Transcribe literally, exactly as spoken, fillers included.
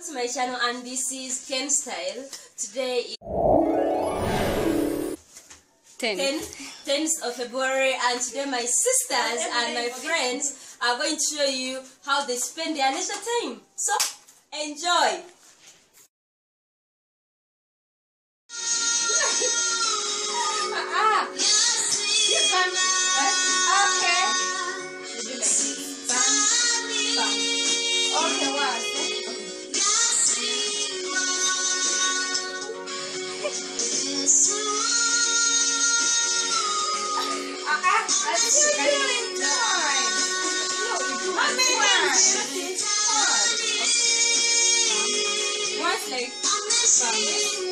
To my channel, and this is Ken Style. Today is tenth of February, and today my sisters and my friends are going to show you how they spend their leisure time. So enjoy. Ah, you can. Okay. Okay, wow. Once like